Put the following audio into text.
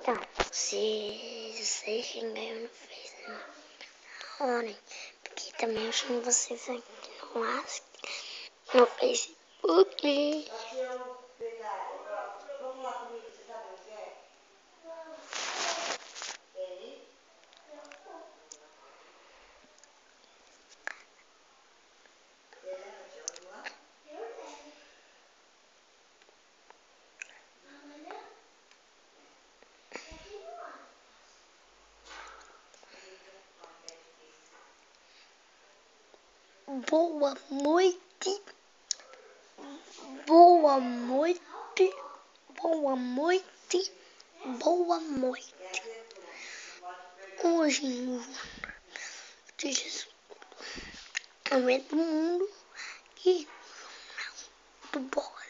Então, se vocês xingarem eu no Facebook, olhem, porque também eu xingo vocês aqui no Facebook. Vamos lá comigo, você sabe onde é? Hein? Você leva de onde lá? Eu levo. Amanhã? Daqui no ano. Boa noite. Boa noite. Boa noite. Boa noite. Hoje no Jesus do mundo e do bom.